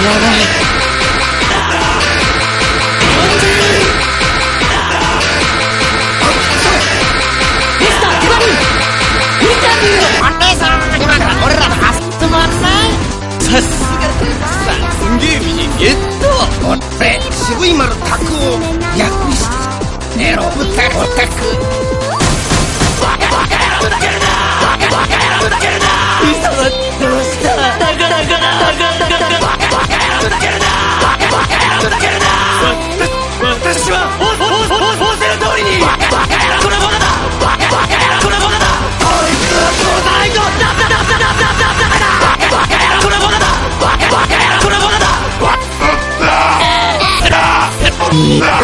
さすがすんげえミニゲット。俺渋い丸タクを略してエロブタオタク。バカバカ野郎だけるな。バカバカ野郎だけるな。嘘はどうした。バカバカ野郎だけるな。バカバカ野郎だけるな。私は仰せの通りにバカバカ野郎このものだ。バカバカ野郎このものだ。こいつは殺さないと。バカバカ野郎このものだ。バカバカ野郎このものだ。